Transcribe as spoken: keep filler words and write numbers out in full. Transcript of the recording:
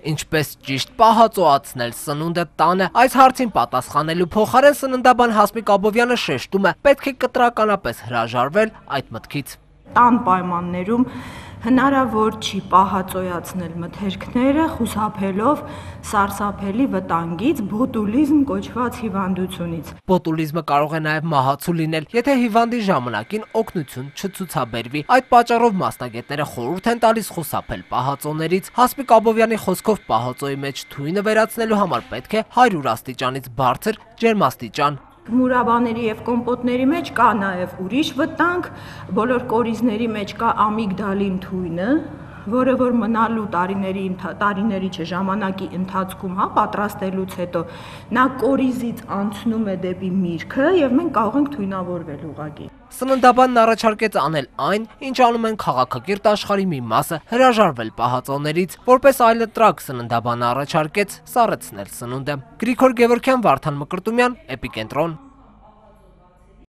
Ինչպես ճիշտ պահածոացնել սնունդը տանը, այս հարցին պատասխանելու փոխարեն սննդաբան Հասմիկ Աբովյանը շեշտում է, պետք է կտրականապես հրաժարվել այդ մտքից։ Տան պայմաններում հնարավոր չի պահածոյացնել մթերքները, խուսափելով սարսափելի վտանգից, բոտուլիզմ կոչված հիվանդությունից։ Բոտուլիզմը կարող է նաև մահացու լինել, եթե հիվանդի ժամանակին օգնություն չցուցաբերվի։ Այդ պատճառով մասնագետները խորհուրդ են տալիս խուսափել պահածոներից։ Հասմիկ Աբովյանի խոսքով պահածոյի մեջ թույնը վերացնելու համար պետք է հարյուր աստիճանից բարձր ջերմաստիճան։ Մուրաբաների եւ կոմպոտների մեջ կա նաեւ ուրիշ վտանգ, բոլոր կորիզների մեջ կա ամիգդալին թույնը, որը որ մնալու տարիների տարիների չէ ժամանակի ընթացքում, հա, պատրաստելուց հետո նա կորիզից անցնում է դեպի միրգը եւ մենք կարող ենք թույնավորվել ուղղակի։ Սննդաբանն առաջարկեց անել այն, ինչ անում են քաղաքակիրթ աշխարհի մի մասը, հրաժարվել պահածոներից, որպես այլընտրակ սննդաբանը առաջարկեց սառեցնել սնունդը։ Գրիգոր Գևորգյան, Վարդան Մկրտումյան, Էպիկենտրոն։